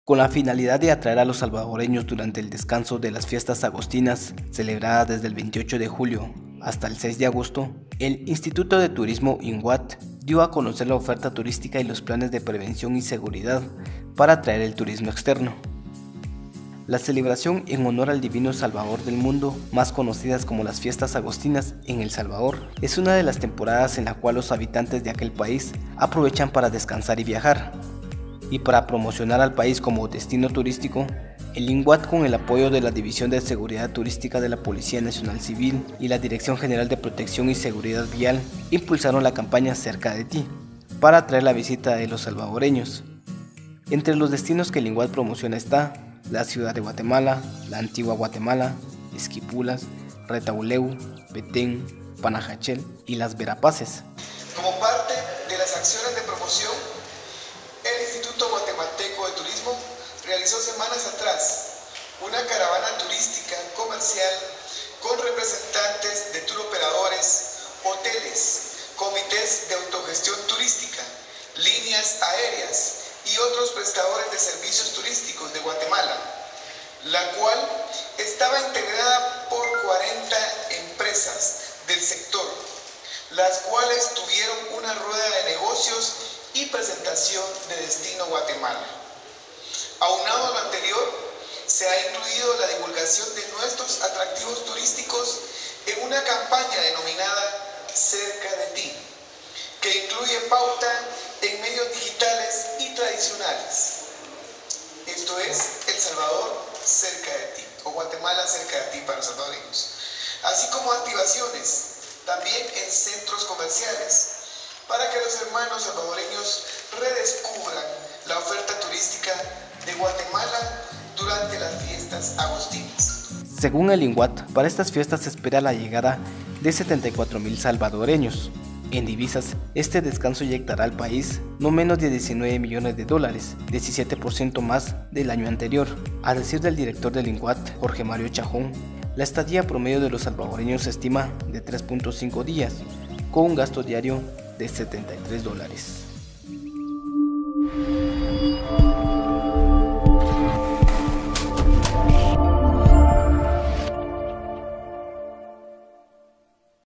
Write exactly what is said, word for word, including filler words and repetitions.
Con la finalidad de atraer a los salvadoreños durante el descanso de las fiestas agostinas, celebradas desde el veintiocho de julio hasta el seis de agosto, el Instituto de Turismo INWAT dio a conocer la oferta turística y los planes de prevención y seguridad para atraer el turismo externo. La celebración en honor al Divino Salvador del mundo, más conocidas como las fiestas agostinas en El Salvador, es una de las temporadas en la cual los habitantes de aquel país aprovechan para descansar y viajar. Y para promocionar al país como destino turístico, el INWAT, con el apoyo de la División de Seguridad Turística de la Policía Nacional Civil y la Dirección General de Protección y Seguridad Vial, impulsaron la campaña Cerca de Ti, para atraer la visita de los salvadoreños. Entre los destinos que el INWAT promociona está la ciudad de Guatemala, la antigua Guatemala, Esquipulas, Retauleu, Petén, Panajachel y Las Verapaces. Como parte de las acciones de promoción, el Instituto Guatemalteco de Turismo realizó semanas atrás una caravana turística comercial con representantes de tour operadores, hoteles, comités de autogestión turística, líneas aéreas y otros prestadores de servicios turísticos de Guatemala, la cual estaba integrada por cuarenta empresas del sector, las cuales tuvieron una rueda de negocios y presentación de Destino Guatemala. Aunado a lo anterior, se ha incluido la divulgación de nuestros atractivos turísticos en una campaña denominada Cerca de Ti, que incluye pauta en medios digitales y tradicionales. Esto es El Salvador cerca de ti, o Guatemala cerca de ti para los salvadoreños, así como activaciones también en centros comerciales, para que los hermanos salvadoreños redescubran la oferta turística de Guatemala durante las fiestas agostinas. Según el INWAT, para estas fiestas se espera la llegada de setenta y cuatro mil salvadoreños. En divisas, este descanso inyectará al país no menos de diecinueve millones de dólares, diecisiete por ciento más del año anterior. A decir del director del INWAT, Jorge Mario Chajón, la estadía promedio de los salvadoreños se estima de tres punto cinco días, con un gasto diario de setenta y tres dólares.